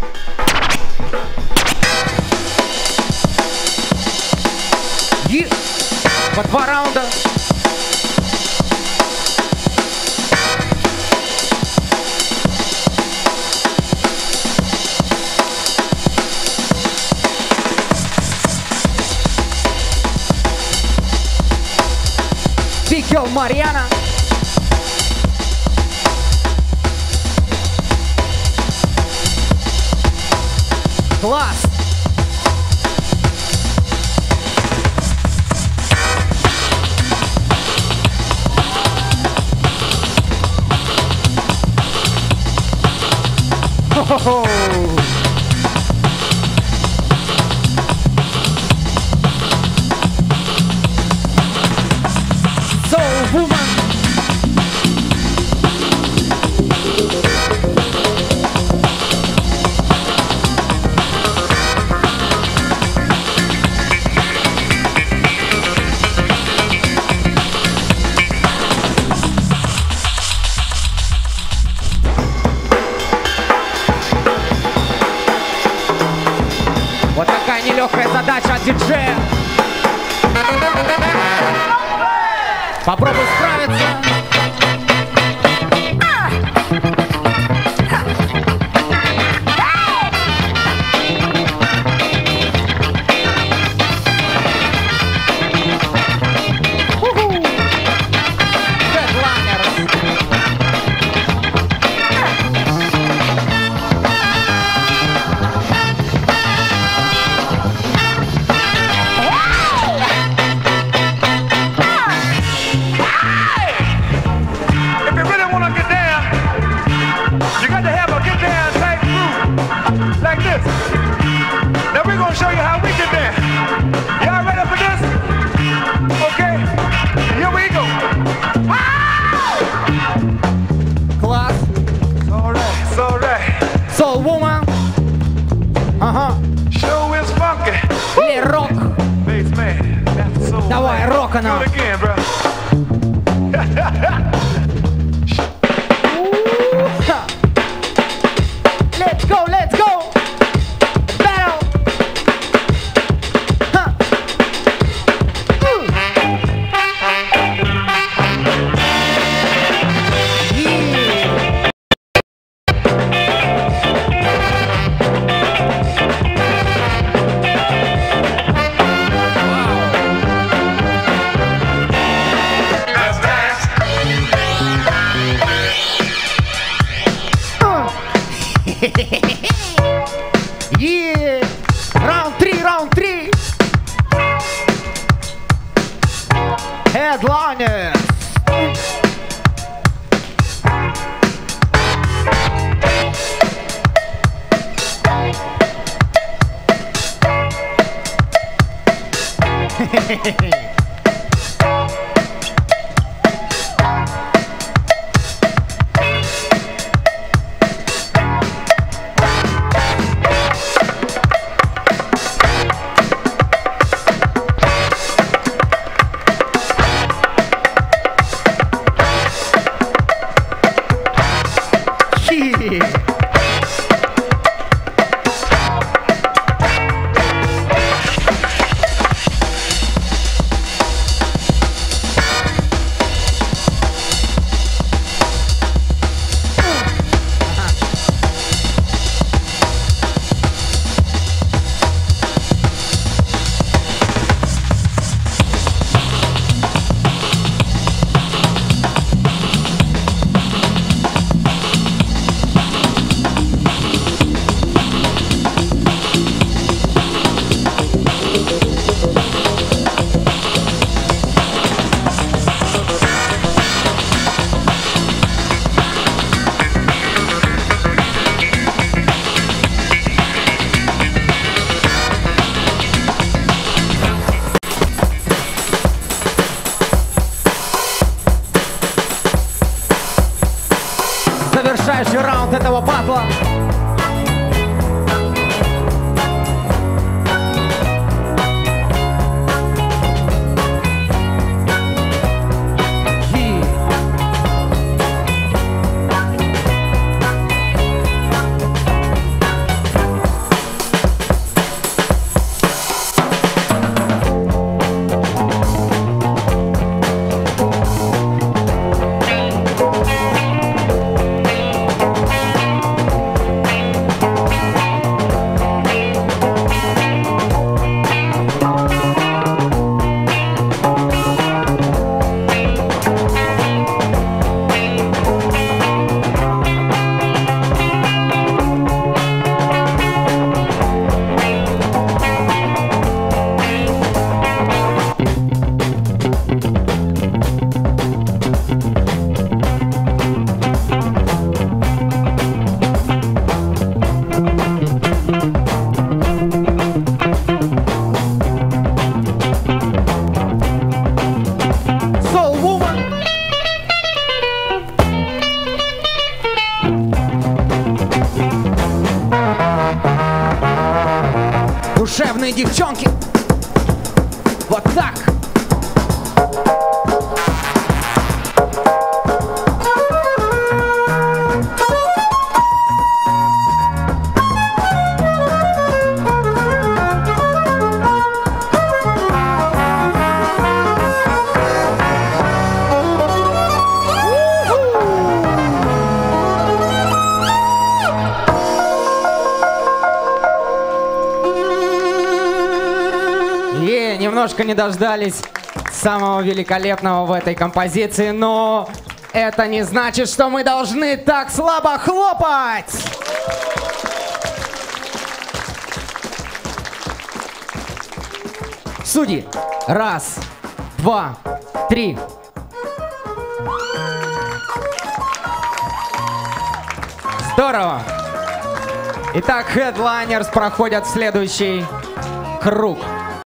И по 2 раунда. Биг Йо Марьяна. Класс! Хо-хо-хо! Soul Woman! Вот такая нелегкая задача от диджея. Попробуй справиться. Soul Woman. Ага. Или рок. Давай, рок она. Let's go, let's go. Battle. Yeah! Раунд 3, раунд 3! Headliners! Завершающий раунд этого батла. Soul Woman. Душевные девчонки. Вот так. Немножко не дождались самого великолепного в этой композиции, но это не значит, что мы должны так слабо хлопать! Судьи. 1, 2, 3. Здорово! Итак, Headliners проходят в следующий круг.